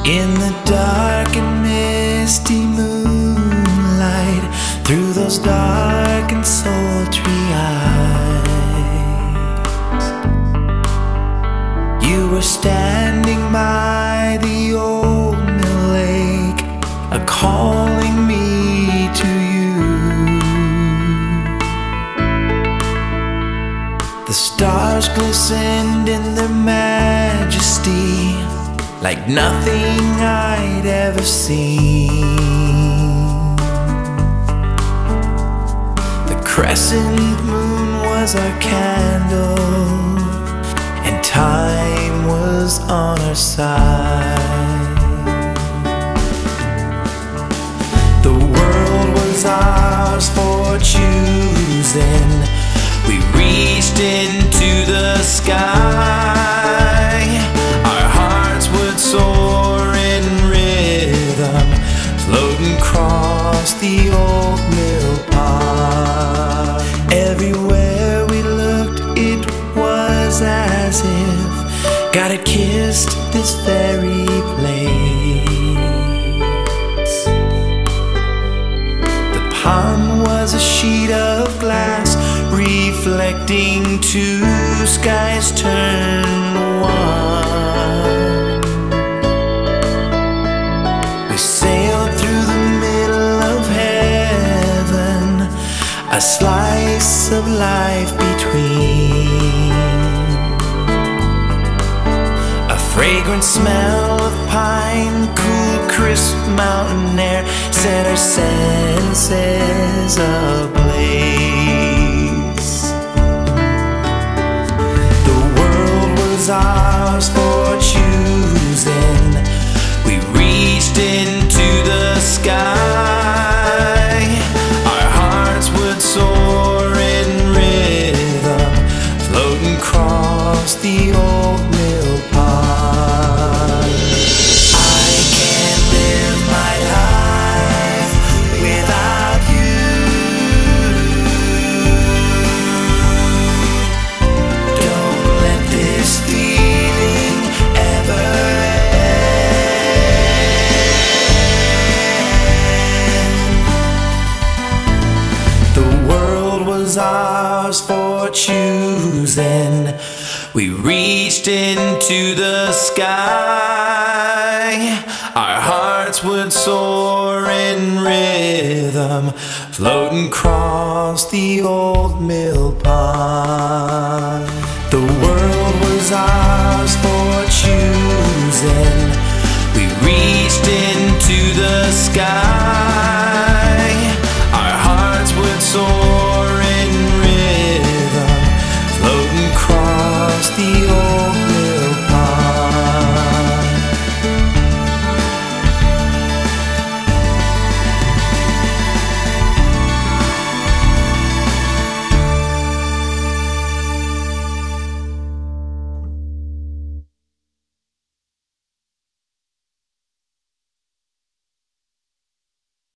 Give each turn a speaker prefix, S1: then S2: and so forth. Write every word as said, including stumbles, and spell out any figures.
S1: In the dark and misty moonlight, through those dark and sultry eyes, you were standing by the old mill lake, a calling me to you. The stars glistened in their majesty, like nothing I'd ever seen. The crescent moon was our candle, and time was on our side. The world was ours for choosing. We reached into the sky. Our hearts would soar in rhythm, floating across the old mill pond. Everywhere we looked, it was as if God had kissed this very place. The pond was a sheet of glass, reflecting two skies turned one. We sailed through the middle of heaven, a slice of life between. A fragrant smell of pine, cool, crisp mountain air set our senses ablaze. The world was ours for choosing. We reached into the sky. Our hearts would soar in rhythm, floating across the old mill pond. I can't live my life without you. Don't let this feeling ever end. The world was ours for choosing. We reached into the sky. Our hearts would soar in rhythm, floating across the old mill pond.